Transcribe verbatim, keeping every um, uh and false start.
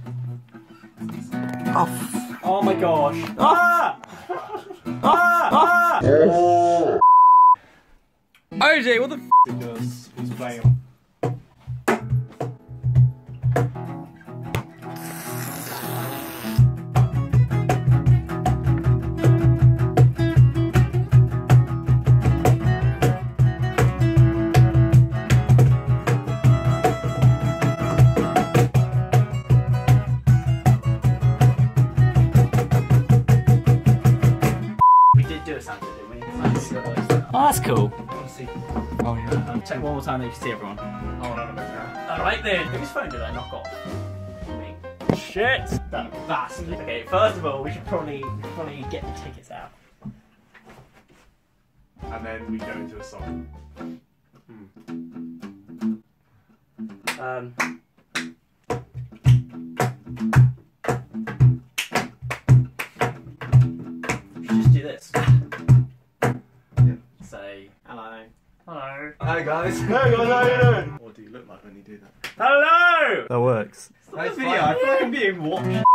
Oh, f oh my gosh. Ah! Ah! Ah! O J, what the f? Because he's playing. We did do a Santa, didn't we? Oh, that's cool. See. Oh yeah. Um, check one more time that you can see everyone. Hold on a minute now. Alright then. Whose phone did I knock off? Me. Shit. That bastard. Okay, first of all, we should probably probably get the tickets out. And then we go into a song. Um. We should just do this. Yeah. Say hello. Hello. Hi guys. Hey guys, how you doing? What do you look like when you do that? Hello! That works. Stop the video. I feel like I'm being watched.